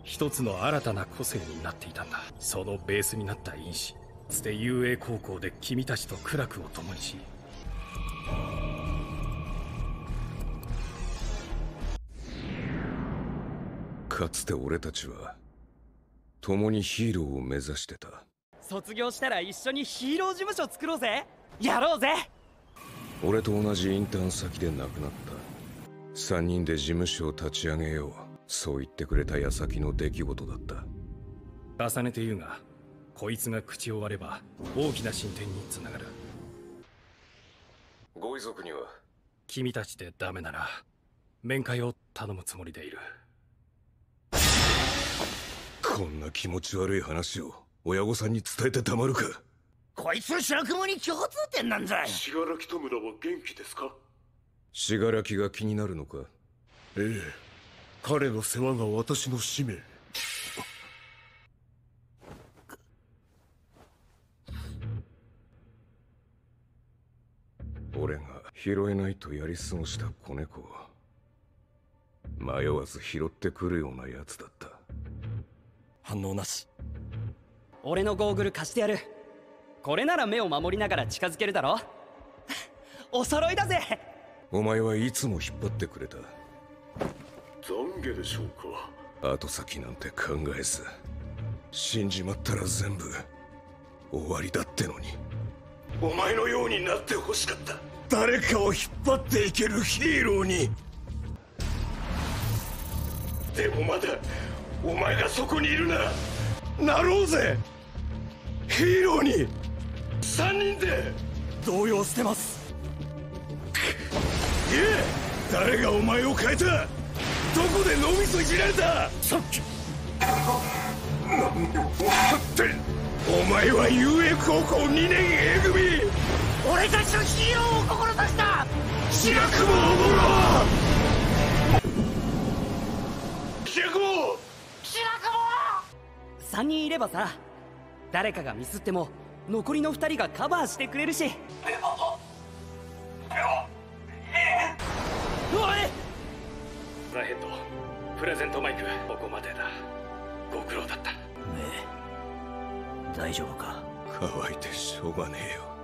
一つの新たな個性になっていたんだ。そのベースになった因子、つて雄英高校で君たちと苦楽を共にし、 かつて俺たちは共にヒーローを目指してた。 卒業したら一緒にヒーロー事務所作ろうぜ。やろうぜ。 俺と同じインターン先で亡くなった3人で事務所を立ち上げよう、そう言ってくれた矢先の出来事だった。 重ねて言うが、こいつが口を割れば大きな進展につながる。 ご遺族には君たちでダメなら面会を頼むつもりでいる。 こんな気持ち悪い話を親御さんに伝えてたまるか。 こいつの白雲に共通点なんざい。 信楽戸村は元気ですか？ 信楽が気になるのか？ ええ、彼の世話が私の使命。 俺が拾えないとやり過ごした子猫を迷わず拾ってくるようなやつだった。 反応なし。俺のゴーグル貸してやる。これなら目を守りながら近づけるだろ。お揃いだぜ。 お前はいつも引っ張ってくれた。 懺悔でしょうか。 後先なんて考えず死んじまったら全部終わりだってのに。 お前のようになってほしかった。誰かを引っ張っていけるヒーローに。でもまだお前がそこにいるならなろうぜ、ヒーローに。3人で動揺してます。 いえ、誰がお前を変えた？どこで脳みそいじられた？さっきなんで分かってお前は雄英高校2年 A 組。 俺たちのヒーローを志した白雲を守ろう。白雲 3人いればさ、誰かがミスっても残りの2人がカバーしてくれるし。おい！ ラヘッド、プレゼントマイク、ここまでだ。ご苦労だった。 大丈夫か？ 乾いてしょうがねえよ。